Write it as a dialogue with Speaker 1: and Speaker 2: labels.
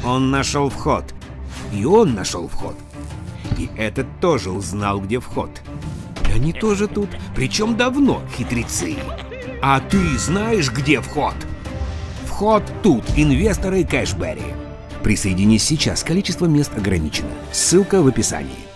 Speaker 1: Он нашел вход. И он нашел вход. И этот тоже узнал, где вход. И они тоже тут, причем давно, хитрецы. А ты знаешь, где вход? Вход тут, инвесторы Кэшбэри. Присоединись сейчас, количество мест ограничено. Ссылка в описании.